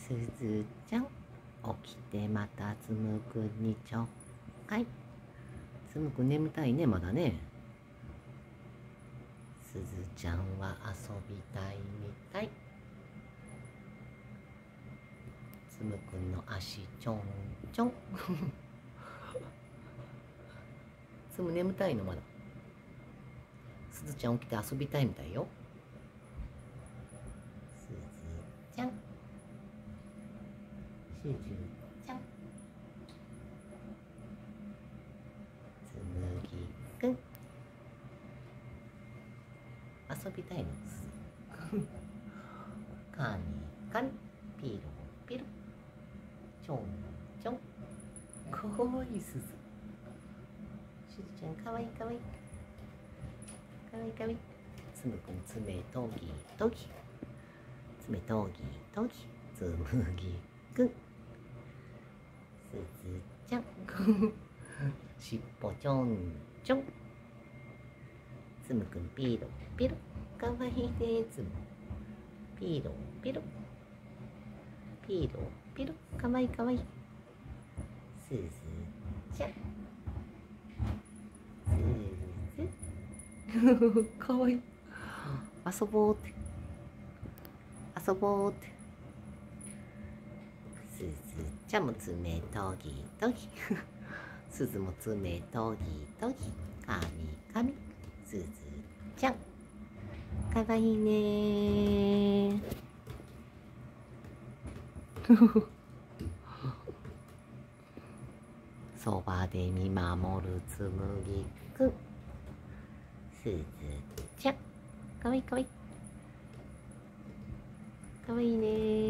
すずちゃん、起きてまたつむくんにちょっかい。つむくん眠たいね、まだね。すずちゃんは遊びたいみたい。つむくんの足ちょんちょん。つむ眠たいのまだ。すずちゃん起きて遊びたいみたいよ。すずちゃん、すずちゃん、つむぎくん、遊びたいの。カニカニ、ピロピロ、ちょんちょん。かわいいすず。すずちゃんかわいいかわいい。かわいいかわいい。つむくん爪とぎとぎ。爪とぎとぎ。つむぎくん。すずちゃん。しっぽちょんちょん。つむくんピロピロ。かわいいねつむ。ピロピロ。ピロピロ。かわいいかわいい。すずちゃん。すず。かわいい。遊ぼうって。遊ぼうって。すずちゃんも爪とぎとぎ。すずも爪とぎとぎ。かみかみ。すずちゃん。かわいいね。そばで見守るつむぎくん。すずちゃん。かわいいかわいい。かわいいね。